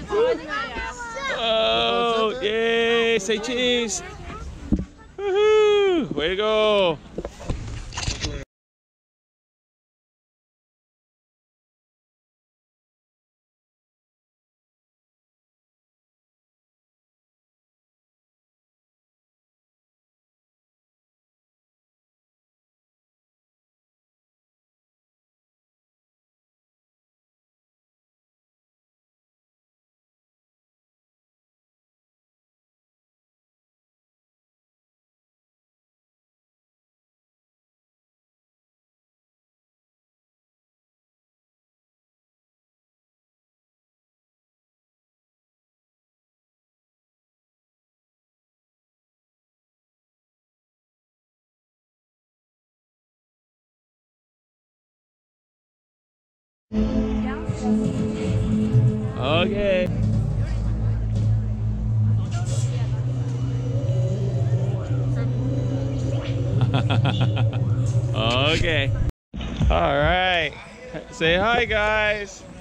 Oh, yay! Say cheese. Woohoo! Way to go! Okay. Okay. All right. Say hi, guys.